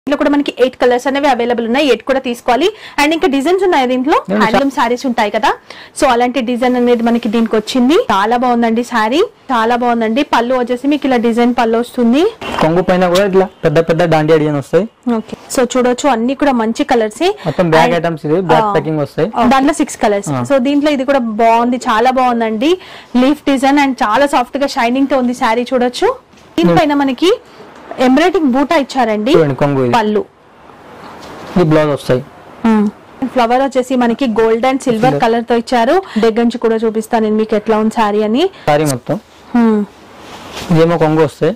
దీంట్లో కూడా మనకి 8 కలర్స్ అనేవి అవైలబుల్ ఉన్నాయి. 8 కూడా తీసుకోవాలి. అండ్ ఇంకా డిజైన్స్ ఉన్నాయి దీంట్లో, హ్యాండ్లూమ్ సారీస్ ఉంటాయి కదా, సో అలాంటి డిజైన్ అనేది మనకి దీనికి వచ్చింది. చాలా బాగుందండి సారీ, చాలా బాగుందండి. పళ్ళు వచ్చేసి మీకు ఇలా డిజైన్ పళ్ళు వస్తుంది. కొంగు పైన కూడా ఇట్లా పెద్ద పెద్ద డాండియా డిజైన్ వస్తాయి. ఓకే, సో చూడొచ్చు అన్ని కూడా మంచి కలర్స్. మొత్తం బ్యాగ్ ఐటమ్స్ ఇది, బ్యాక్ ప్యాకింగ్ వస్తాయి. దాంట్లో 6 కలర్స్. సో దీంట్లో ఇది కూడా బాగుంది, చాలా బాగుందండి. లీఫ్ డిజైన్ అండ్ చాలా సాఫ్ట్ గా షైనింగ్ తో ఉంది సారీ. చూడొచ్చు దీనిపైన మనకి ఎంబ్రాయిడింగ్ బూటా ఇచ్చారండి. పళ్ళు బ్లౌజ్ వస్తాయి. ఫ్లవర్ వచ్చేసి మనకి గోల్డ్ అండ్ సిల్వర్ కలర్ తో ఇచ్చారు. దగ్గర నుంచి కూడా చూపిస్తాను నేను మీకు ఎట్లా ఉంది సారీ అని. సారీ మొత్తం ఇదేమో కొంగు వస్తాయి.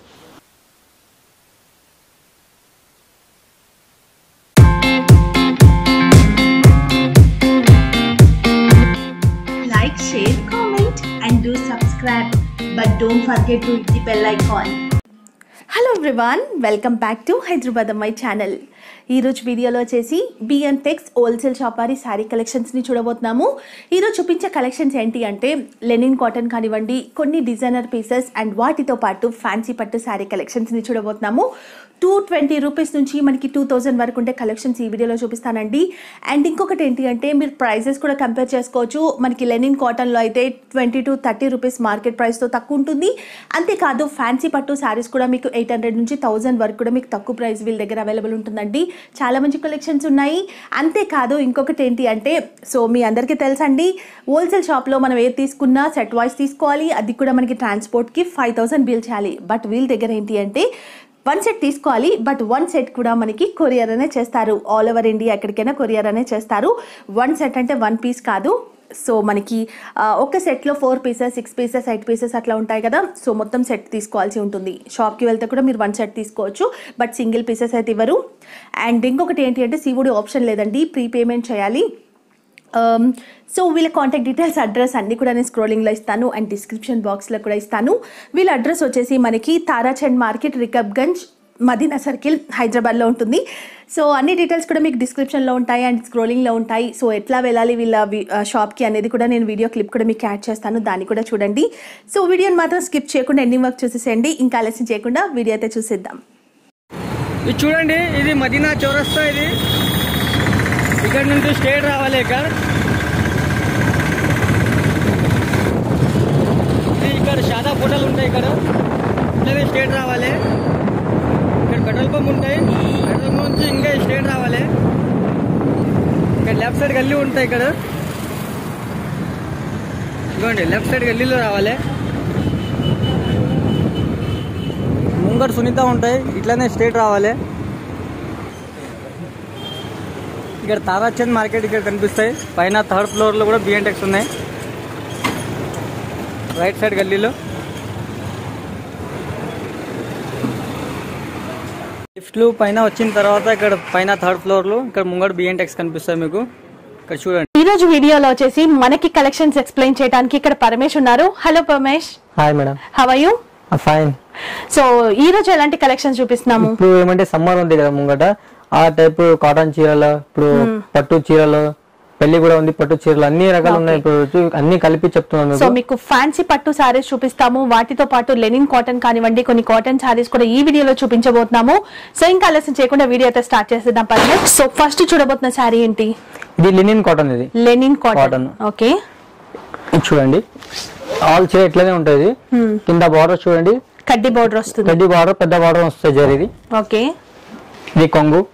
Like, share, comment and do subscribe, but don't forget to hit the bell icon. Hello everyone, welcome back to Hyderabad అమ్మాయి ఛానల్. ఈరోజు వీడియోలో వచ్చేసి N.Tex హోల్సేల్ షాప్ వారి శారీ కలెక్షన్స్ని చూడబోతున్నాము. ఈరోజు చూపించే కలెక్షన్స్ ఏంటి అంటే లెనిన్ కాటన్ కానివ్వండి, కొన్ని డిజైనర్ పీసెస్ అండ్ వాటితో పాటు ఫ్యాన్సీ పట్టు శారీ కలెక్షన్స్ని చూడబోతున్నాము. 220 రూపీస్ నుంచి మనకి 2000 వరకు ఉండే కలెక్షన్స్ ఈ వీడియోలో చూపిస్తానండి. అండ్ ఇంకొకటి ఏంటి అంటే మీరు ప్రైజెస్ కూడా కంపేర్ చేసుకోవచ్చు. మనకి లెనిన్ కాటన్లో అయితే 20 to 30 రూపీస్ మార్కెట్ ప్రైస్తో తక్కువ ఉంటుంది. అంతేకాదు ఫ్యాన్సీ పట్టు శారీస్ కూడా మీకు 800 నుంచి 1000 వరకు కూడా మీకు తక్కువ ప్రైస్ వీళ్ళ దగ్గర అవైలబుల్ ఉంటుందండి. చాలా మంచి కలెక్షన్స్ ఉన్నాయి. అంతేకాదు ఇంకొకటి ఏంటి అంటే, సో మీ అందరికీ తెలుసండి, హోల్సేల్ షాప్లో మనం ఏది తీసుకున్నా సెట్ వైస్ తీసుకోవాలి. అది కూడా మనకి ట్రాన్స్పోర్ట్కి 5000 బిల్ చేయాలి. బట్ వీళ్ళ దగ్గర ఏంటి అంటే 1 సెట్ తీసుకోవాలి, బట్ 1 సెట్ కూడా మనకి కొరియర్ అనే చేస్తారు. ఆల్ ఓవర్ ఇండియా ఎక్కడికైనా కొరియర్ అనే చేస్తారు. 1 సెట్ అంటే 1 పీస్ కాదు. సో మనకి ఒక సెట్లో 4 పీసెస్, 6 పీసెస్, 8 పీసెస్ అట్లా ఉంటాయి కదా. సో మొత్తం సెట్ తీసుకోవాల్సి ఉంటుంది. షాప్కి వెళ్తే కూడా మీరు 1 సెట్ తీసుకోవచ్చు, బట్ సింగిల్ పీసెస్ అయితే ఇవ్వరు. అండ్ ఇంకొకటి ఏంటి అంటే సిఓడి ఆప్షన్ లేదండి, ప్రీ పేమెంట్ చేయాలి. సో వీళ్ళ కాంటాక్ట్ డీటెయిల్స్, అడ్రస్ అన్నీ కూడా నేను స్క్రోలింగ్లో ఇస్తాను అండ్ డిస్క్రిప్షన్ బాక్స్లో కూడా ఇస్తాను. వీళ్ళ అడ్రస్ వచ్చేసి మనకి తారాచంద్ మార్కెట్, రికబ్గంజ్, మదీనా సర్కిల్, హైదరాబాద్లో ఉంటుంది. సో అన్ని డీటెయిల్స్ కూడా మీకు డిస్క్రిప్షన్లో ఉంటాయి అండ్ స్క్రోలింగ్లో ఉంటాయి. సో ఎట్లా వెళ్ళాలి వీళ్ళ షాప్కి అనేది కూడా నేను వీడియో క్లిప్ కూడా మీకు యాడ్ చేస్తాను, దాన్ని కూడా చూడండి. సో వీడియోని మాత్రం స్కిప్ చేయకుండా ఎండింగ్ వరకు చూసేసేయండి. ఇంకా ఆలస్యం చేయకుండా వీడియో అయితే చూసేద్దాం. ఇది చూడండి, ఇది మదీనా చౌరస్తా. ఇది ఇక్కడ నుంచి స్ట్రేట్ రావాలి. ఇక్కడ షాదా హోటల్ ఉంటాయి. ఇక్కడ ఇట్లనే స్ట్రేట్ రావాలి. ఇక్కడ పెట్రోల్ పంప్ ఉంటాయి. పెట్రోల్ పంప్ నుంచి ఇంకా స్ట్రేట్ రావాలి. ఇక్కడ లెఫ్ట్ సైడ్ గల్లీ ఉంటాయి. ఇక్కడ ఇదిగోండి, లెఫ్ట్ సైడ్ గల్లీలో రావాలి. ముంగట సునీత ఉంటాయి. ఇట్లనే స్ట్రేట్ రావాలి. ఇక్కడ తారాచంద్ మార్కెట్ ఇక్కడ కనిపిస్తాయి. పైన 3rd ఫ్లోర్లో కూడా N.Tex ఉన్నాయి. రైట్ సైడ్ గల్లీలో లిఫ్ట్లు పైన వచ్చిన తర్వాత ఇక్కడ పైన 3rd ఫ్లోర్లో ఇక్కడ ముంగడు N.Tex కనిపిస్తాయి మీకు. ఇక్కడ చూడండి. ఈ రోజు వీడియోలో వచ్చేసి మనకి కలెక్షన్స్ ఎక్స్ప్లెయిన్ చేయడానికి ఇక్కడ పరమేష్ ఉన్నారు. Hello Paramesh. Hi madam. How are you? Fine. So ఈ రోజు ఎలాంటి కలెక్షన్స్ చూపిస్తున్నాము? ఇప్పుడు ఏమంటే సమ్మర్ ఉంది కదా, ముంగట ఆ టైప్ కాటన్ చీరలు, ఇప్పుడు పట్టు చీరలు, పెళ్లి కూడా ఉంది, పట్టు చీరలు అన్ని రకాలు ఉన్నాయి. ఇప్పుడు అన్ని కలిపి చెప్తున్నాను. సో మీకు ఫ్యాన్సీ పట్టు సారీస్ చూపిస్తాము, వాటితో పాటు లెనిన్ కాటన్ కానివ్వండి, కొన్ని కాటన్ సారీస్ కూడా ఈ వీడియోలో చూపించబోతున్నాము. సో ఇంకా ఆలస్యం చేయకుండా వీడియో అయితే స్టార్ట్ చేసేద్దాం పరమేష్. సో ఫస్ట్ చూడబోతున్న సారీ ఏంటి? ఇది లెనిన్ కాటన్. ఇది లెనిన్ కాటన్. ఓకే, చూడండి ఆల్ చీర ఇట్లానే ఉంటుంది. కింద బార్డర్ చూడండి, కడ్డీ బార్డర్ వస్తుంది. కడ్డీ బార్డర్, పెద్ద బార్డర్ వస్తుంది జరిది. ఓకే, ఇది కొంగు,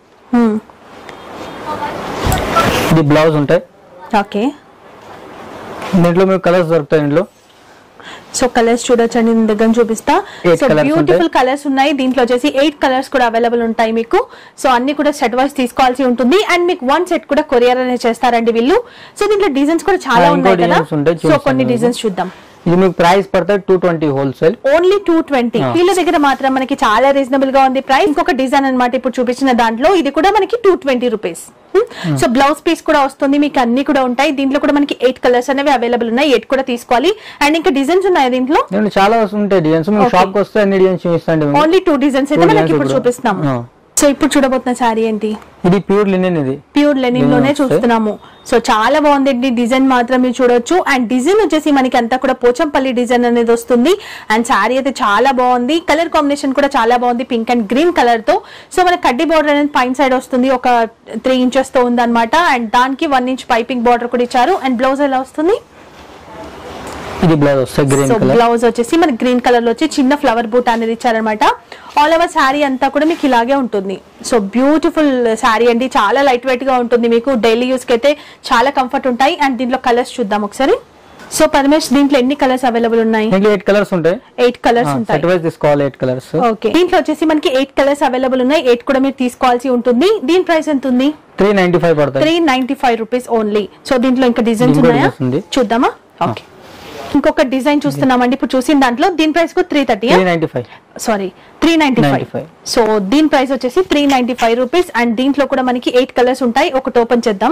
ఇది బ్లౌజ్ ఉంటాయి. ఓకే, దీంట్లో మీకు కలర్స్ దొరుకుతాయి. ఇంట్లో సో కలర్స్ చూడొచ్చండి, నేను దగ్గర చూపిస్తా. సో బ్యూటిఫుల్ కలర్స్ ఉన్నాయి. దీంట్లో వచ్చేసి 8 కలర్స్ కూడా అవైలబుల్ ఉంటాయి మీకు. సో అన్ని కూడా సెట్ వైస్ తీసుకోవాల్సి ఉంటుంది. అండ్ మీకు 1 సెట్ కూడా కొరియర్ అనేది చేస్తారండి వీళ్ళు. సో దీంట్లో డిజైన్స్ కూడా చాలా ఉన్నాయి కదా. సో కొన్ని డిజైన్స్ చూద్దాం. ఇది మీకు ప్రైస్ పడతాయి 220 హోల్సేల్, ఓన్లీ 220. వీళ్ళ దగ్గర మాత్రం మనకి చాలా రీజనబుల్ గా ఉంది ప్రైస్. ఇంకొక డిజైన్ అన్నమాట ఇప్పుడు చూపించిన దాంట్లో, ఇది కూడా మనకి 220 రూపీస్. సో బ్లౌజ్ పీస్ కూడా వస్తుంది మీకు, అన్ని కూడా ఉంటాయి. దీంట్లో కూడా మనకి 8 కలర్స్ అనేవి అవైలబుల్ ఉన్నాయి. 8 కూడా తీసుకోవాలి. అండ్ ఇంకా డిజైన్స్ ఉన్నాయి దీంట్లో, చాలా ఉంటాయి డిజైన్స్. షాప్ కి వస్తే అన్ని డిజైన్స్ చూపిస్తాండి. ఓన్లీ 2 డిజైన్స్ అయితే మనకి ఇప్పుడు చూపిస్తాము. సో ఇప్పుడు చూడబోతున్న శారీ ఏంటి? ఇది ప్యూర్ లినెన్, ఇది ప్యూర్ లెనిన్ లోనే చూస్తున్నాము. సో చాలా బాగుందండి డిజైన్ మాత్రం మీరు చూడొచ్చు. అండ్ డిజైన్ వచ్చేసి మనకి అంతా కూడా పోచంపల్లి డిజైన్ అనేది వస్తుంది. అండ్ శారీ అయితే చాలా బాగుంది. కలర్ కాంబినేషన్ కూడా చాలా బాగుంది, పింక్ అండ్ గ్రీన్ కలర్ తో. సో మన కడ్డీ బార్డర్ అనేది పైన సైడ్ వస్తుంది, ఒక 3 ఇంచెస్ తో ఉంది అనమాట. అండ్ దానికి 1 ఇంచ్ పైపింగ్ బార్డర్ కూడా ఇచ్చారు. అండ్ బ్లౌజ్ ఎలా వస్తుంది? ఇది బ్లౌజ్ వస్తుంది గ్రీన్ కలర్. బ్లౌజ్ వచ్చేసి మనకి గ్రీన్ కలర్ లో వచ్చి చిన్న ఫ్లవర్ బూట్ అనేది ఇచ్చారనమాట. ఆల్ ఓవర్ శారీ అంతా కూడా మీకు ఇలాగే ఉంటుంది. సో బ్యూటిఫుల్ శారీ అండి, చాలా లైట్ వెయిట్ గా ఉంటుంది, మీకు డైలీ యూస్ కి అయితే చాలా కంఫర్ట్ ఉంటాయి. అండ్ దీంట్లో కలర్స్ చూద్దాం ఒకసారి. సో పరమేష్, దీంట్లో ఎన్ని కలర్స్ అవైలబుల్ ఉన్నాయి? 8 కలర్స్ ఉంటాయి. 8 కలర్స్ ఉంటాయి. సెట్ వైస్ తీసుకోవాలి 8 కలర్స్. ఓకే, దీంట్లో వచ్చేసి మనకి 8 కలర్స్ అవైలబుల్ ఉన్నాయి. 8 కూడా మీరు తీసుకోవాల్సి ఉంటుంది. దీని ప్రైస్ ఎంత ఉంది? 395 పడుతుంది. 395 రూపీస్ ఓన్లీ. సో దీంట్లో ఇంకా డిజైన్స్ ఉన్నాయా చూద్దామా? ఓకే, ఇంకొక డిజైన్ చూస్తున్నామండి ఇప్పుడు చూసిన దాంట్లో. దీని ప్రైస్ కు 395. సారీ 395. సో దీని ప్రైస్ వచ్చేసి 395 రూపీస్. అండ్ దీంట్లో కూడా మనకి 8 కలర్స్ ఉంటాయి. ఒకటి ఓపెన్ చేద్దాం.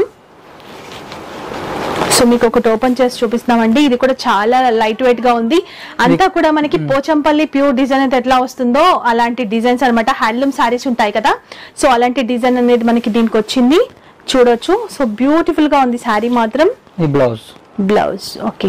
సో మీకు ఒకటి ఓపెన్ చేసి చూపిస్తున్నామండి. ఇది కూడా చాలా లైట్ వెయిట్ గా ఉంది. అంతా కూడా మనకి పోచంపల్లి ప్యూర్ డిజైన్ అయితే ఎట్లా వస్తుందో అలాంటి డిజైన్స్ అనమాట. హ్యాండ్లూమ్ శారీస్ ఉంటాయి కదా, సో అలాంటి డిజైన్ అనేది మనకి దీనికి వచ్చింది, చూడొచ్చు. సో బ్యూటిఫుల్ గా ఉంది శారీ మాత్రం. ఈ బ్లౌజ్ ఓకే,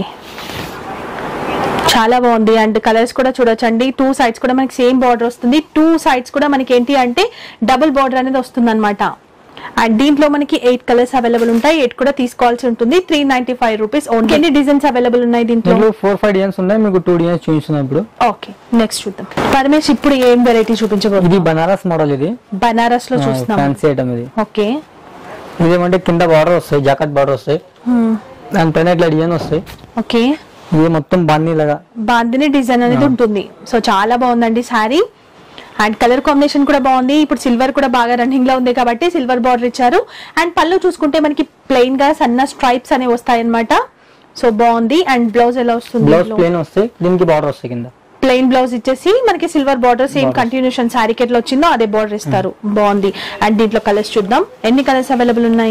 చాలా బాగుంది. అండ్ కలర్స్ కూడా చూడొచ్చండి. 2 సైడ్స్ కూడా మనకి సేమ్ బార్డర్ వస్తుంది. 2 సైడ్స్ కూడా మనకి ఏంటి అంటే డబుల్ బార్డర్ అనేది వస్తుంది అనమాట. అండ్ దీంట్లో మనకి 8 కలర్స్ అవైలబుల్ ఉంటాయి. 8 కూడా తీసుకోవాల్సి ఉంటుంది. 395 రూపీస్ ఓన్లీ. ఎన్ని డిజైన్స్ అవైలబుల్ ఉన్నాయి దీంట్లో? 4-5 డిజైన్స్ ఉన్నాయి, మీకు 2 డిజైన్స్ చూపిస్తున్నాం ఇప్పుడు. ఓకే, నెక్స్ట్ చూద్దాం. పరమేష్, ఇప్పుడు ఏం వెరైటీ చూపించబోతుంది? ఇది బనారస్ మోడల్. ఇది బనారస్ లో చూస్తున్నాం, ఫ్యాన్సీ ఐటమ్ ఇది. ఓకే, ఇదేమంటే కింద బార్డర్ వస్తాయి, జాకెట్ బార్డర్ వస్తాయి, దానిపైన ఇట్లా డిజైన్ వస్తాయి. ఓకే, ఇది మొత్తం బాందిని డిజైన్ అనేది ఉంటుంది. సో చాలా బాగుందండి శారీ. అండ్ కలర్ కాంబినేషన్ కూడా బాగుంది. ఇప్పుడు సిల్వర్ కూడా బాగా రన్నింగ్ లో ఉంది కాబట్టి సిల్వర్ బార్డర్ ఇచ్చారు. అండ్ పళ్ళు చూసుకుంటే మనకి ప్లెయిన్ గా సన్న స్ట్రైప్స్ అనేవి వస్తాయి అనమాట. సో బాగుంది. అండ్ బ్లౌజ్ ఎలా వస్తుంది? బ్లౌజ్ ప్లెయిన్ వస్తాయి, దీనికి బార్డర్ వస్తాయి కింద. ప్లెయిన్ బ్లౌజ్ ఇచ్చేసి మనకి సిల్వర్ బార్డర్ సేమ్ కంటిన్యూషన్ శారీకి ఎట్లా వచ్చిందో అదే బార్డర్ ఇస్తారు. బాగుంది. అండ్ దీంట్లో కలర్స్ చూద్దాం. ఎన్ని కలర్స్ అవైలబుల్ ఉన్నాయి?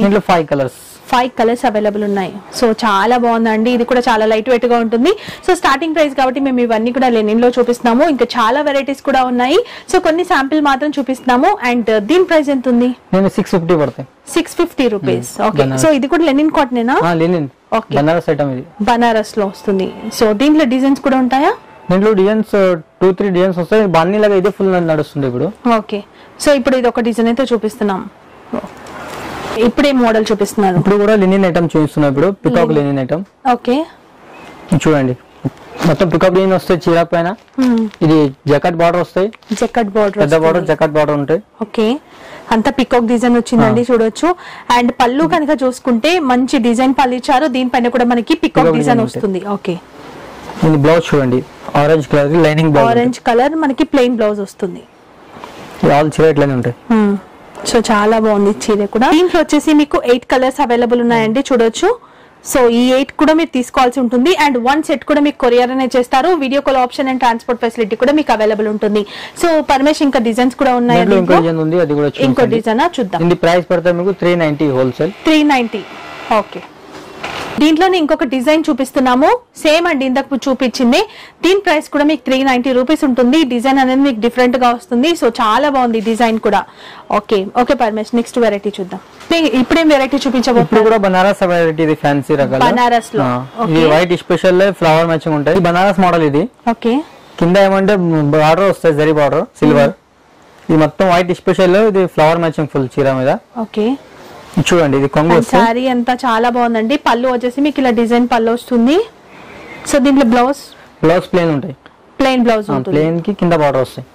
5 కలర్స్ అవైలబుల్ ఉన్నాయి. సో చాలా బాగుందండి. ఇది కూడా చాలా లైట్ వెయిట్ గా ఉంటుంది. సో స్టార్టింగ్ ప్రైస్ కాబట్టి మేము ఇవన్నీ కూడా లెనిన్ లో చూపిస్తున్నాము. ఇంకా చాలా వెరైటీస్ కూడా ఉన్నాయి. సో కొన్ని శాంపిల్ మాత్రం చూపిస్తున్నాము. అండ్ దీని ప్రైస్ ఎంత ఉంది? 650 పడతాయి. 650 రూపీస్. ఓకే, సో ఇది కూడా లెనిన్ కాటనేనా? లెనిన్ బనారస్ ఐటమ్ ఇది. బనారస్ లో వస్తుంది. సో దీంట్లో డిజైన్స్ కూడా ఉంటాయా? దీంట్లో డిజైన్స్ 2-3 డిజైన్స్ వస్తాయి. బాన్నీ లాగా ఇదే ఫుల్ నడుస్తుంది ఇప్పుడు. ఓకే, సో ఇప్పుడు ఇది ఒక డిజైన్ అయితే చూపిస్తున్నాం. ఇప్పుడు ఏ మోడల్ చూపిస్తున్నారు? ఇప్పుడు కూడా లెనిన్ ఐటమ్ చూపిస్తున్నాం. ఇప్పుడు పికాక్ లెనిన్ ఐటమ్. ఓకే, చూడండి మొత్తం పికాక్ లెనిన్ వస్తాయి. చీర పైన ఇది జకాట్ బార్డర్ వస్తాయి. జకాట్ బార్డర్, పెద్ద బార్డర్ జకాట్ బార్డర్ ఉంటాయి. ఓకే, అంతా పికాక్ డిజైన్ వచ్చిందండి, చూడొచ్చు. అండ్ పళ్ళు కనుక చూసుకుంటే మంచి డిజైన్ పళ్ళు ఇచ్చారు. దీనిపైన కూడా మనకి పికాక్ డిజైన్ వస్తుంది. ఓకే, దీని బ్లౌజ్ చూడండి, orange colour lining blouse. Orange colour మనకి ప్లెయిన్ బ్లౌజ్ వస్తుంది. ఆల్ చీర ఇట్లానే ఉంటాయి. సో చాలా బాగుంది చీర కూడా. దీంట్లో వచ్చేసి మీకు 8 కలర్స్ అవైలబుల్ ఉన్నాయండి, చూడొచ్చు. సో ఈ 8 కూడా మీరు తీసుకోవాల్సి ఉంటుంది. అండ్ 1 సెట్ కూడా మీకు కొరియర్ అనే చేస్తారు. Video call option and transport facility కూడా మీకు అవైలబుల్ ఉంటుంది. సో పరమేష్, ఇంకా డిజైన్స్ కూడా ఉన్నాయి. ఇంకో డిజైన్ చూద్దాం. దీని ప్రైస్ పడతాయి మీకు 390 హోల్సేల్. 390. ఓకే, దీంట్లోనే ఇంకొక డిజైన్ చూపిస్తున్నాము. సేమ్ అండి ఇంతకు చూపించింది. దీని ప్రైస్ కూడా మీకు 390 రూపీస్ ఉంటుంది. డిజైన్ అనేది మీకు డిఫరెంట్ గా వస్తుంది. సో చాలా బాగుంది డిజైన్ కూడా. ఓకే పరమేష్, నెక్స్ట్ వెరైటీ చూద్దాం. ఇప్పుడేం వెరైటీ చూపించబోతున్నారు? కూడా బనారస్ వెరైటీ, ఇది ఫ్యాన్సీ రకాల బనారస్ లో. ఇది వైట్ స్పెషల్ ఫ్లవర్ మ్యాచింగ్ ఉంటాయి. బనారస్ మోడల్ ఇది. ఓకే, కింద ఏమంటే బార్డర్ వస్తాయి, జరీ బార్డర్ సిల్వర్. ఇది మొత్తం వైట్ స్పెషల్, ఇది ఫ్లవర్ మ్యాచింగ్ ఫుల్ చీర మీద. ఓకే, చూడండి ఇది కొంగు. సారీ అంతా చాలా బాగుందండి. పళ్ళు వచ్చేసి మీకు ఇలా డిజైన్ పళ్ళు వస్తుంది. సో దీంట్లో బ్లౌజ్ ప్లెయిన్ ఉంటాయి. ప్లెయిన్ బ్లౌజ్ ఉంటుంది. ప్లెయిన్ కి కింద బార్డర్ వస్తాయి.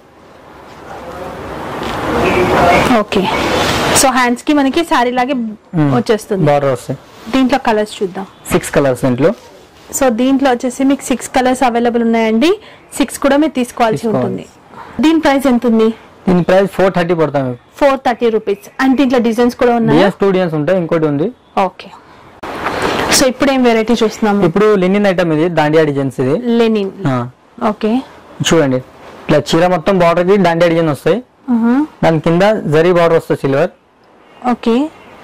ఓకే, సో హ్యాండ్స్ కి మనకి సారీ లాగే వచ్చేస్తుంది, బార్డర్ వస్తాయి. దీంట్లో కలర్స్ చూద్దాం. 6 కలర్స్ దీంట్లో. సో దీంట్లో వచ్చేసి మీకు 6 కలర్స్ అవైలబుల్ ఉన్నాయండి. 6 కూడా మీరు తీసుకోవాల్సి ఉంటుంది. దీని ప్రైస్ ఎంత ఉంది? దీని ప్రైస్ 430 పడతాయి. 430 రూపీస్. అండ్ దీంట్లో డిజైన్స్ కూడా ఉన్నాయి. 2 డిజైన్స్ ఉంటాయి, ఇంకోటి ఉంది. ఓకే, సో ఇప్పుడు ఏం వెరైటీ చూస్తున్నాము? ఇప్పుడు లెనిన్ ఐటమ్ ఇది, దాండియా డిజైన్స్ ఇది. లెనిన్. ఓకే, చూడండి ఇట్లా చీర మొత్తం బార్డర్ కి దాండియా డిజైన్ వస్తాయి. దాని కింద జరీ బార్డర్ వస్తుంది సిల్వర్. ఓకే,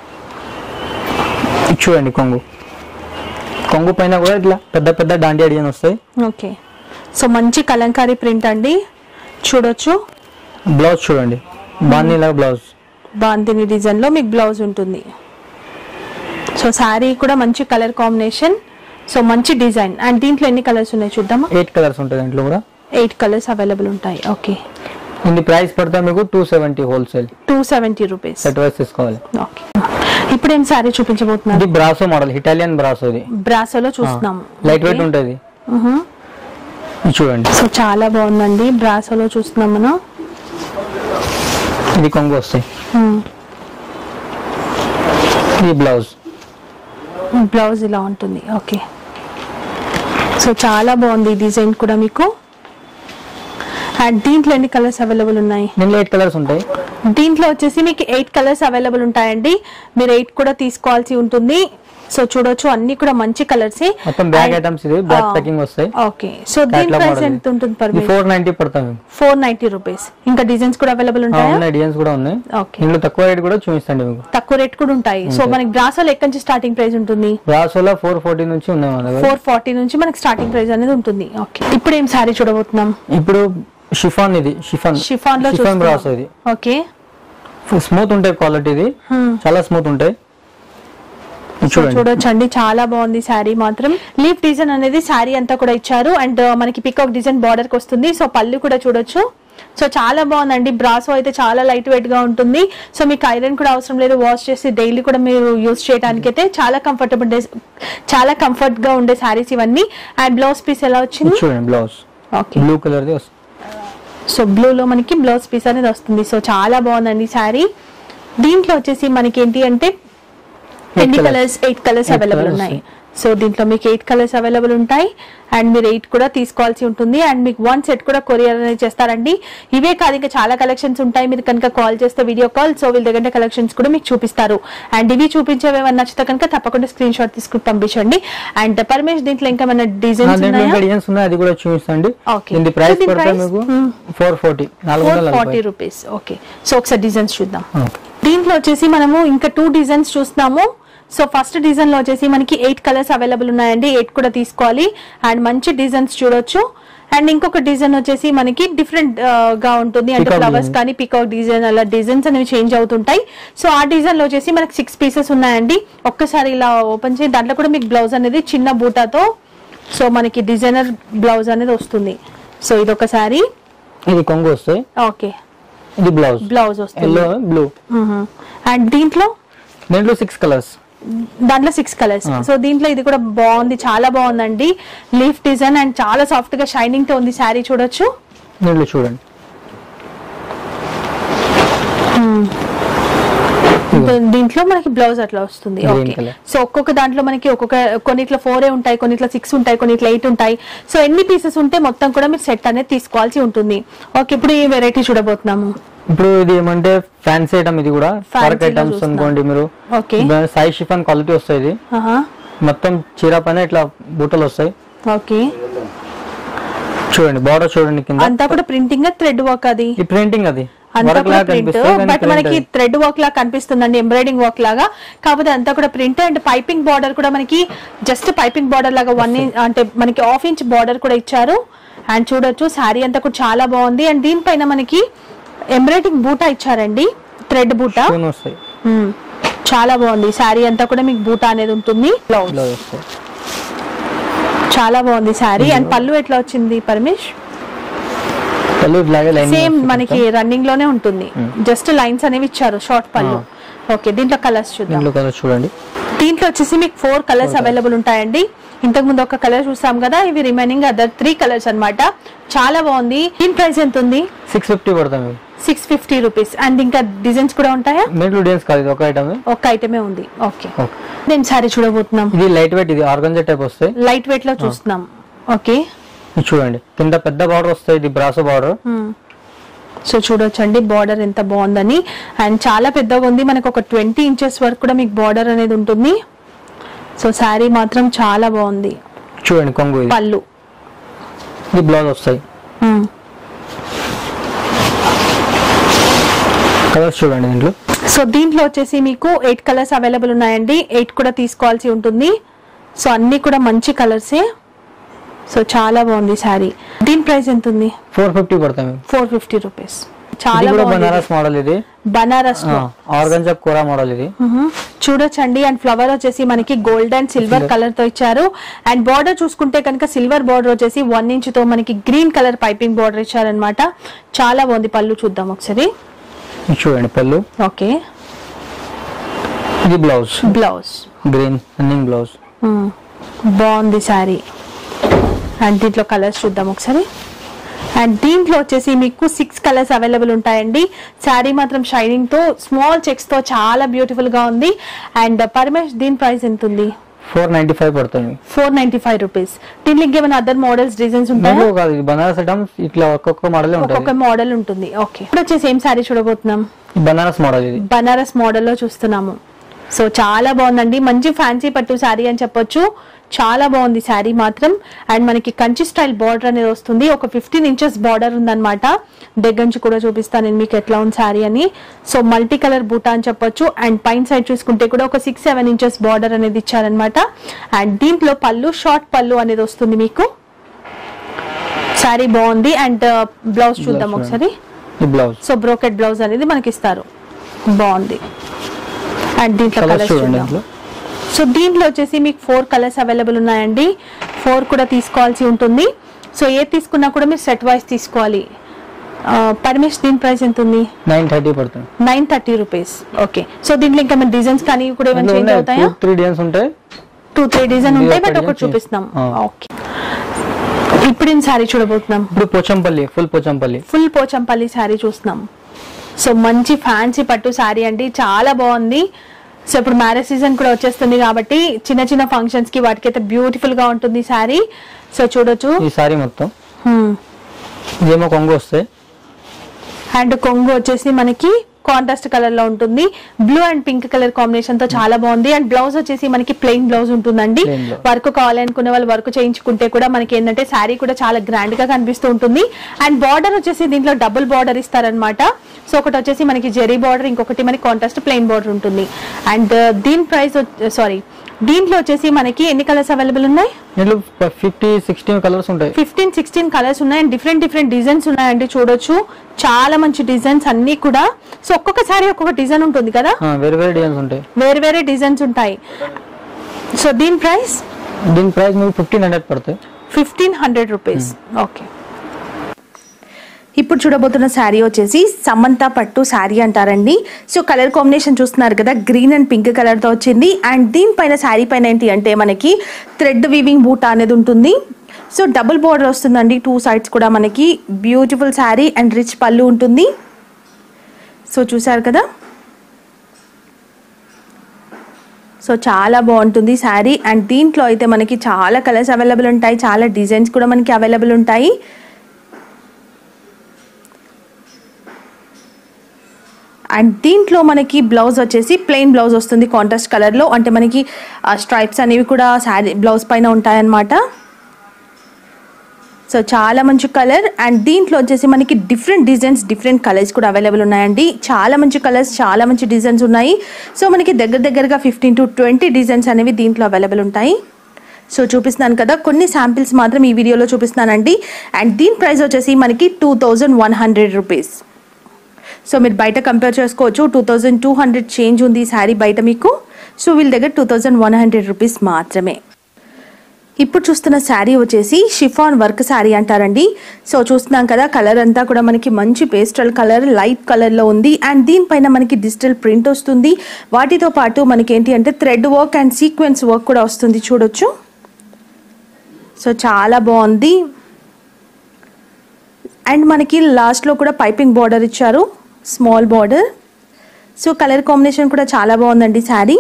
చూడండి కొంగు పైన కూడా ఇట్లా పెద్ద పెద్ద దాండియా డిజైన్ వస్తాయి. ఓకే, సో మంచి కలంకారీ ప్రింట్ అండి, చూడొచ్చు. బ్లౌజ్ చూడండి, బాందీలా బ్లౌజ్, బాందిని డిజైన్ లో మీకు బ్లౌజ్ ఉంటుంది. సో శారీ కూడా మంచి కలర్ కాంబినేషన్, సో మంచి డిజైన్. అండ్ దీంట్లో ఎన్ని కలర్స్ ఉన్నాయి చూద్దామా? 8 కలర్స్ ఉంటాయి దీంట్లో కూడా. 8 కలర్స్ అవైలబుల్ ఉంటాయి. ఓకే, ఇది ప్రైస్ పడతా మీకు 270 హోల్సేల్. 270 రూపీస్. సెట్ వైస్ తీసుకోవాలి. ఓకే, ఇప్పుడు ఏం శారీ చూపించబోతున్నారు? ఇది బ్రాసో మోడల్, ఇటాలియన్ బ్రాసో. ఇది బ్రాసోలో చూస్తున్నాము. లైట్ వెయిట్ ఉంటుంది. చూడండి, సో చాలా బాగుందండి. బ్రాసోలో చూస్తున్నాం మనం. ఇది కొంగు వస్తాయి. ఇది బ్లౌజ్, బ్లౌజ్ ఇలా ఉంటుంది. ఓకే, సో చాలా బాగుంది డిజైన్ కూడా మీకు. అండ్ దీంట్లో ఎన్ని కలర్స్ అవైలబుల్ ఉన్నాయి? దీంట్లో 8 కలర్స్ ఉంటాయి. దీంట్లో వచ్చేసి మీకు 8 కలర్స్ అవైలబుల్ ఉంటాయండి. మీరు 8 కూడా తీసుకోవాల్సి ఉంటుంది. సో చూడొచ్చు, అన్ని కూడా మంచి కలర్స్. మొత్తం బ్యాగ్ ఐటమ్స్, ఇది బ్యాగ్ ప్యాకింగ్ వస్తాయి. ఓకే, సో దీని ప్రైస్ ఎంత ఉంటుంది? 490 పడతాయి. 490 రూపీస్. ఇంకా డిజైన్స్ కూడా అవైలబుల్ ఉంటాయి. డిజైన్స్ కూడా ఉన్నాయి. ఓకే, ఇందులో తక్కువ రేట్ కూడా చూపిస్తాండి మీకు. తక్కువ రేట్ కూడా ఉంటాయి. సో మనకి బ్రాసోలో ఎక్కడి నుంచి స్టార్టింగ్ ప్రైస్ ఉంటుంది? బ్రాసోలో 440 నుంచి ఉన్నాయి మన దగ్గర. 440 నుంచి మనకి స్టార్టింగ్ ప్రైస్ అనేది ఉంటుంది. ఓకే, ఇప్పుడు ఏం సారీ చూడబోతున్నాం? ఇప్పుడు షిఫాన్, ఇది షిఫాన్ లో బ్రాసో. ఇది ఓకే, స్మూత్ ఉంటాయి, క్వాలిటీ ఇది చాలా స్మూత్ ఉంటాయి. చూడొచ్చండి, చాలా బాగుంది శారీ మాత్రం. లీఫ్ డిజైన్ అనేది శారీ అంతా కూడా ఇచ్చారు. అండ్ మనకి పికాక్ డిజైన్ బార్డర్ కి వస్తుంది. సో పళ్ళు కూడా చూడొచ్చు. సో చాలా బాగుందండి. బ్రాసో అయితే చాలా లైట్ వెయిట్ గా ఉంటుంది. సో మీకు ఐరన్ కూడా అవసరం లేదు. వాష్ చేసి డైలీ కూడా మీరు యూజ్ చేయడానికి అయితే చాలా కంఫర్ట్ గా ఉండే శారీస్ ఇవన్నీ. అండ్ బ్లౌజ్ పీస్ ఎలా వచ్చింది చూడండి. బ్లౌజ్ ఓకే, బ్లూ కలర్ ది వస్తుంది. సో బ్లూ లో మనకి బ్లౌజ్ పీస్ అనేది వస్తుంది. సో చాలా బాగుందండి శారీ. దీంట్లో వచ్చేసి మనకి ఏంటి అంటే 8 కలర్స్ అవైలబుల్ ఉన్నాయి. సో దీంట్లో మీకు 8 కలర్స్ అవైలబుల్ ఉంటాయి. అండ్ మీరు 8 కూడా తీసుకోవాల్సి ఉంటుంది. అండ్ మీకు 1 సెట్ కూడా కొరియర్ అనేది చేస్తారండి. ఇవే కాదు, ఇంకా చాలా కలెక్షన్స్ ఉంటాయి. మీరు కనుక కాల్ చేస్తే వీడియో కాల్, సో వీళ్ళ దగ్గర కలెక్షన్స్ కూడా మీకు చూపిస్తారు. అండ్ ఇవి చూపించేవి ఏమన్నా నచ్చితే కనుక తప్పకుండా స్క్రీన్ షాట్ తీసుకుని పంపించండి. అండ్ పరమేష్, దీంట్లో ఇంకా ఏమైనా డిజైన్స్ ఉన్నాయి, అది కూడా చూపిస్తాండి. దీని ప్రైస్ పడతా మీకు 440 రూపీస్. ఓకే, సో ఒకసారి డిజైన్స్ చూద్దాం. దీంట్లో వచ్చేసి మనము ఇంకా 2 డిజైన్స్ చూస్తున్నాము. సో ఫస్ట్ డిజైన్ లో వచ్చేసి మనకి 8 కలర్స్ అవైలబుల్ ఉన్నాయండి. 8 కూడా తీసుకోవాలి. అండ్ మంచి డిజైన్స్ చూడొచ్చు. అండ్ ఇంకొక డిజైన్ వచ్చేసి మనకి డిఫరెంట్ గా ఉంటుంది. అంటే ఫ్లవర్స్ కానీ పికాక్ డిజైన్, అలా డిజైన్స్ అనేవి చేంజ్ అవుతుంటాయి. సో ఆ డిజైన్ లో వచ్చేసి మనకి 6 పీసెస్ ఉన్నాయండి. ఒక్కసారి ఇలా ఓపెన్ చేసి దాంట్లో కూడా మీకు బ్లౌజ్ అనేది చిన్న బూటాతో, సో మనకి డిజైనర్ బ్లౌజ్ అనేది వస్తుంది. సో ఇది ఒక సారీ, ఇది కొంగు వస్తాయి. ఓకే, ఇది బ్లౌజ్ వస్తుంది ఎల్లో బ్లూ. అండ్ దీంట్లో 6 కలర్స్. దాంట్లో 6 కలర్స్. సో దీంట్లో ఇది కూడా బాగుంది, చాలా బాగుందండి. లీఫ్ డిజైన్ అండ్ చాలా సాఫ్ట్ గా షైనింగ్ తో ఉంది శారీ. చూడొచ్చు, దీంట్లో చూడండి. దీంట్లో మనకి బ్లౌజ్ అట్లా వస్తుంది. ఓకే, సో ఒక్కొక్క దాంట్లో మనకి కొన్నిట్లో 4 ఉంటాయి, కొన్నిట్లో 6 ఉంటాయి, కొన్నిట్లో 8 ఉంటాయి. సో ఎన్ని పీసెస్ ఉంటే మొత్తం కూడా మీరు సెట్ అనేది తీసుకోవాల్సి ఉంటుంది. ఓకే, ఇప్పుడు ఈ వెరైటీ చూడబోతున్నాము. ఇప్పుడు ఇది ఏమంటే ఫ్యాన్సీ ఐటమ్, ఇది కూడా వర్క్ ఐటమ్స్ అనుకోండి మీరు. ఓకే, సాయి షిఫాన్ క్వాలిటీ వస్తాయి. ఇది మొత్తం చీర పైన ఇట్లా బూటలు వస్తాయి. ఓకే, చూడండి బార్డర్ చూడండి, కింద అంతా కూడా ప్రింటింగ్ థ్రెడ్ వర్క్. అది ప్రింటింగ్, అది అంతా కూడా ప్రింట్, బట్ మనకి థ్రెడ్ వర్క్ లాగా కనిపిస్తుందండి, ఎంబ్రాయిడింగ్ వర్క్ లాగా. కాకపోతే అంతా కూడా ప్రింట్. అండ్ పైపింగ్ బార్డర్ కూడా మనకి జస్ట్ పైపింగ్ బార్డర్ లాగా 1 ఇంచ్ అంటే మనకి 1/2 ఇంచ్ బార్డర్ కూడా ఇచ్చారు. అండ్ చూడొచ్చు, శారీ అంతా కూడా చాలా బాగుంది. అండ్ దీనిపైన మనకి ఎంబ్రాయిడింగ్ బూటా ఇచ్చారండి, థ్రెడ్ బూటా. చాలా బాగుంది శారీ అంతా కూడా మీకు బూటా అనేది ఉంటుంది. చాలా బాగుంది శారీ. అండ్ పళ్ళు ఎట్లా వచ్చింది పరమేష్? సేమ్ మనకి రన్నింగ్ లోనే ఉంటుంది, జస్ట్ లైన్స్ అనేవి ఇచ్చారు, షార్ట్ పళ్ళు. ఓకే, దీంట్లో కలర్స్ చూడండి. దీంట్లో వచ్చేసి మీకు 4 కలర్స్ అవైలబుల్ ఉంటాయండి. ఇంతకు ముందు ఒక కలర్ చూసాం కదా, ఇవి రిమైనింగ్ అదర్ 3 కలర్స్ అన్నమాట. చాలా బాగుంది. దీని ప్రైస్ ఎంత ఉంది? 650 పడతాయి. 650 రూపీస్. అండ్ ఇంకా డిజైన్స్ కూడా ఉంటాయా? ఒక ఐటమే ఉంది. ఓకే, నేను సారీ చూడబోతున్నాం. ఇది లైట్ వెయిట్, ఇది ఆర్గంజా టైప్ వస్తాయి. లైట్ వెయిట్ లో చూస్తున్నాం. ఓకే, చూడండి, కింద పెద్ద బార్డర్ వస్తాయి. ఇది బ్రాసో బార్డర్. సో చూడొచ్చండి బార్డర్ ఎంత బాగుందని. అండ్ చాలా పెద్దగా ఉంది, మనకు ఒక 20 ఇంచెస్ వరకు కూడా మీకు బార్డర్ అనేది ఉంటుంది. సో శారీ మాత్రం చాలా బాగుంది. చూడండి, కొంగు, పళ్ళు, ఇది బ్లౌజ్ వస్తాయి. కలర్స్ చూడండి దీంట్లో. సో దీంట్లో వచ్చేసి మీకు 8 కలర్స్ అవైలబుల్ ఉన్నాయండి. 8 కూడా తీసుకోవాల్సి ఉంటుంది. సో అన్ని కూడా మంచి కలర్సే. సో చాలా బాగుంది శారీ. దీని ప్రైస్ ఎంత ఉంది? 450 పడతాయి. 450 రూపీస్. చాలా బాగుంది. బనారస్ మోడల్ ఇది, బనారస్ ఆర్గంజా కోరా మోడల్ ఇది. చూడొచ్చండి. అండ్ ఫ్లవర్ వచ్చేసి మనకి గోల్డ్ అండ్ సిల్వర్ కలర్ తో ఇచ్చారు. అండ్ బార్డర్ చూసుకుంటే కనుక సిల్వర్ బార్డర్ వచ్చేసి 1 ఇంచ్ తో మనకి గ్రీన్ కలర్ పైపింగ్ బార్డర్ ఇచ్చారనమాట. చాలా బాగుంది. పళ్ళు చూద్దాం ఒకసారి. చూడండి పళ్ళు. ఓకే, ఇది blouse. Blouse green running blouse. బాగుంది శారీ. అండ్ దీంట్లో కలర్స్ చూద్దాం ఒకసారి. అండ్ దీంట్లో వచ్చేసి మీకు 6 కలర్స్ అవైలబుల్ ఉంటాయండి. శారీ మాత్రం షైనింగ్ తో స్మాల్ చెక్స్ తో చాలా బ్యూటిఫుల్ గా ఉంది. అండ్ పరమేష్ దీని ప్రైస్ ఎంత ఉంది? 495 పడుతుంది. 495 రూపీస్. దీంట్లో ఇంకేమైనా అదర్ మోడల్స్ డిజైన్స్ ఉంటాయా? బనారస్ ఐటమ్స్ ఇట్లా ఒక్కొక్క మోడల్ ఉంటుంది. ఒక్కొక్క మోడల్ ఉంటుంది. ఓకే, ఇప్పుడు వచ్చేసి ఏం శారీ చూడబోతున్నాం? బనారస్ మోడల్ ఇది. బనారస్ మోడల్ లో చూస్తున్నాము. సో చాలా బాగుందండి. మంచి ఫ్యాన్సీ పట్టు శారీ అని చెప్పొచ్చు. చాలా బాగుంది శారీ మాత్రం. అండ్ మనకి కంచి స్టైల్ బార్డర్ అనేది వస్తుంది. ఒక 15 ఇంచెస్ బార్డర్ ఉందన్నమాట. దగ్గర నుంచి కూడా చూపిస్తాను నేను మీకు ఎట్లా ఉంది శారీ అని. సో మల్టీ కలర్ బూటా అని చెప్పొచ్చు. అండ్ పైన సైడ్ చూసుకుంటే కూడా ఒక 6-7 ఇంచెస్ బార్డర్ అనేది ఇచ్చారనమాట. అండ్ దీంట్లో పళ్ళు షార్ట్ పళ్ళు అనేది వస్తుంది మీకు. శారీ బాగుంది. అండ్ బ్లౌజ్ చూద్దాం ఒకసారి. సో బ్రోకెట్ బ్లౌజ్ అనేది మనకి ఇస్తారు. బాగుంది. అండ్ దీంట్లో కలర్స్ చూద్దాం. సో దీంట్లో వచ్చేసి మీకు 4 కలర్స్ అవైలబుల్ ఉన్నాయండి. 4 కూడా తీసుకోవాల్సి ఉంటుంది. సో ఏ తీసుకున్నా కూడా మీరు సెట్ వైస్ తీసుకోవాలి. పరమేష్ దీని ప్రైస్ ఎంత ఉంది? 930 పడుతుంది. 930 రూపీస్. ఓకే, సో దీంట్లో ఇంకా మన డిజైన్స్ కానీ కూడా ఏమైనా చేంజ్ అవుతాయా? 2-3 డిజైన్స్ ఉంటాయి. 2-3 డిజైన్ ఉంటాయి, బట్ ఒకటి చూపిస్తున్నాం. ఓకే, ఇప్పుడు ఈ శారీ చూడబోతున్నాం. ఇప్పుడు పోచంపల్లి, ఫుల్ పోచంపల్లి శారీ చూస్తున్నాం. సో మంచి ఫ్యాన్సీ పట్టు శారీ అండి. చాలా బాగుంది. సో ఇప్పుడు మ్యారేజ్ సీజన్ కూడా వచ్చేస్తుంది కాబట్టి చిన్న చిన్న ఫంక్షన్స్ కి వాటికైతే బ్యూటిఫుల్ గా ఉంటుంది శారీ. సో చూడొచ్చు ఈ శారీ మొత్తం. ఇదేమో కొంగు వస్తాయి. అండ్ కొంగు వచ్చేసి మనకి కాంట్రాస్ట్ కలర్ లో ఉంటుంది. Blue and pink colour combination తో చాలా బాగుంది. అండ్ బ్లౌజ్ వచ్చేసి మనకి ప్లెయిన్ బ్లౌజ్ ఉంటుందండి. వర్క్ కావాలనుకునే వాళ్ళు వర్క్ చేయించుకుంటే కూడా మనకి ఏంటంటే శారీ కూడా చాలా గ్రాండ్ గా కనిపిస్తూ ఉంటుంది. అండ్ బార్డర్ వచ్చేసి దీంట్లో డబుల్ బార్డర్ ఇస్తారనమాట. సో ఒకటి వచ్చేసి మనకి జెరీ బార్డర్, ఇంకొకటి మనకి కాంట్రాస్ట్ ప్లెయిన్ బార్డర్ ఉంటుంది. అండ్ దీని ప్రైస్ దీంట్లో వచ్చేసి మనకి ఎన్ని కలర్స్ అవైలబుల్ ఉన్నాయి? 15-16 కలర్స్ ఉంటాయి. 15-16 కలర్స్ ఉన్నాయి. అండ్ డిఫరెంట్ డిజైన్స్ ఉన్నాయండి. చూడొచ్చు చాలా మంచి డిజైన్స్ అన్ని కూడా. సో ఒక్కొక్క సారీ ఒక్కొక్క డిజైన్ ఉంటుంది కదా, వేరే డిజైన్స్ ఉంటాయి. సో దీని ప్రైస్ మీకు 1500 పడుతుంది. 1500 రూపీస్. ఓకే, ఇప్పుడు చూడబోతున్న శారీ వచ్చేసి సమంత పట్టు శారీ అంటారండి. సో కలర్ కాంబినేషన్ చూస్తున్నారు కదా, గ్రీన్ అండ్ పింక్ కలర్తో వచ్చింది. అండ్ దీనిపైన శారీ పైన ఏంటి అంటే మనకి థ్రెడ్ వీవింగ్ బూటా అనేది ఉంటుంది. సో డబుల్ బార్డర్ వస్తుందండి 2 సైడ్స్ కూడా. మనకి బ్యూటిఫుల్ శారీ అండ్ రిచ్ పళ్ళు ఉంటుంది. సో చూసారు కదా, సో చాలా బాగుంటుంది శారీ. అండ్ దీంట్లో అయితే మనకి చాలా కలర్స్ అవైలబుల్ ఉంటాయి, చాలా డిజైన్స్ కూడా మనకి అవైలబుల్ ఉంటాయి. అండ్ దీంట్లో మనకి బ్లౌజ్ వచ్చేసి ప్లెయిన్ బ్లౌజ్ వస్తుంది కాంట్రాస్ట్ కలర్లో. అంటే మనకి స్ట్రైప్స్ అనేవి కూడా శారీ బ్లౌజ్ పైన ఉంటాయన్నమాట. సో చాలా మంచి కలర్. అండ్ దీంట్లో వచ్చేసి మనకి డిఫరెంట్ డిజైన్స్, డిఫరెంట్ కలర్స్ కూడా అవైలబుల్ ఉన్నాయండి. చాలా మంచి కలర్స్, చాలా మంచి డిజైన్స్ ఉన్నాయి. సో మనకి దగ్గరగా 15 to 20 డిజైన్స్ అనేవి దీంట్లో అవైలబుల్ ఉంటాయి. సో చూపిస్తున్నాను కదా, కొన్ని శాంపిల్స్ మాత్రం ఈ వీడియోలో చూపిస్తున్నానండి. అండ్ దీని ప్రైస్ వచ్చేసి మనకి 2100 రూపీస్. సో మీరు బయట కంపేర్ చేసుకోవచ్చు. 2200 చేంజ్ ఉంది ఈ శారీ బయట మీకు. సో వీళ్ళ దగ్గర 2100 రూపీస్ మాత్రమే. ఇప్పుడు చూస్తున్న శారీ వచ్చేసి షిఫాన్ వర్క్ శారీ అంటారండి. సో చూస్తున్నాం కదా, కలర్ అంతా కూడా మనకి మంచి పేస్టల్ కలర్, లైట్ కలర్లో ఉంది. అండ్ దీనిపైన మనకి డిజిటల్ ప్రింట్ వస్తుంది. వాటితో పాటు మనకి ఏంటి అంటే thread work and sequence work కూడా వస్తుంది. చూడొచ్చు. సో చాలా బాగుంది. అండ్ మనకి లాస్ట్లో కూడా పైపింగ్ బార్డర్ ఇచ్చారు, small border. So colour combination కూడా చాలా బాగుందండి శారీ.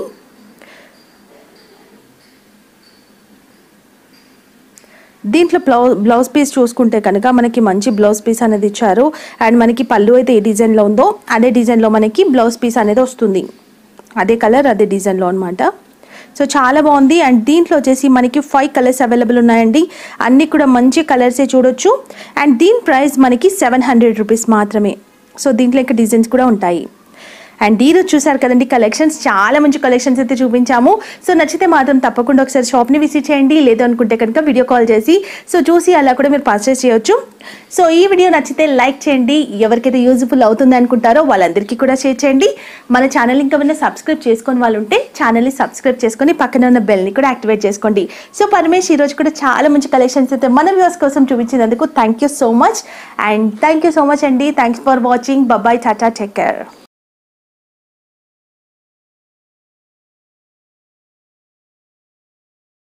దీంట్లో బ్లౌజ్ పీస్ చూసుకుంటే కనుక మనకి మంచి బ్లౌజ్ పీస్ అనేది ఇచ్చారు. అండ్ మనకి పళ్ళు అయితే ఏ డిజైన్లో ఉందో అదే డిజైన్లో మనకి బ్లౌజ్ పీస్ అనేది వస్తుంది. అదే కలర్ అదే డిజైన్లో అనమాట. సో చాలా బాగుంది. అండ్ దీంట్లో వచ్చేసి మనకి 5 కలర్స్ అవైలబుల్ ఉన్నాయండి. అన్నీ కూడా మంచి కలర్సే చూడొచ్చు. అండ్ దీని ప్రైస్ మనకి 700 రూపీస్ మాత్రమే. సో దీంట్లో ఇంకా డిజైన్స్ కూడా ఉంటాయి. అండ్ ఈరోజు చూసారు కదండి కలెక్షన్స్, చాలా మంచి కలెక్షన్స్ అయితే చూపించాము. సో నచ్చితే మాత్రం తప్పకుండా ఒకసారి షాప్ని విజిట్ చేయండి. లేదు అనుకుంటే కనుక వీడియో కాల్ చేసి చూసి అలా కూడా మీరు పర్చేస్ చేయొచ్చు. సో ఈ వీడియో నచ్చితే లైక్ చేయండి. ఎవరికైతే యూజ్ఫుల్ అవుతుంది అనుకుంటారో వాళ్ళందరికీ కూడా షేర్ చేయండి. మన ఛానల్ ఇంకా ఏమైనా సబ్స్క్రైబ్ చేసుకొని వాళ్ళు ఉంటే ఛానల్ని సబ్స్క్రైబ్ చేసుకొని పక్కన ఉన్న బెల్ని కూడా యాక్టివేట్ చేసుకోండి. సో పరమేష్ ఈరోజు కూడా చాలా మంచి కలెక్షన్స్ అయితే మన వ్యూవర్స్ కోసం చూపించినందుకు thank you so much. And thank you so much అండి. Thanks for watching. Bye, tata, take care.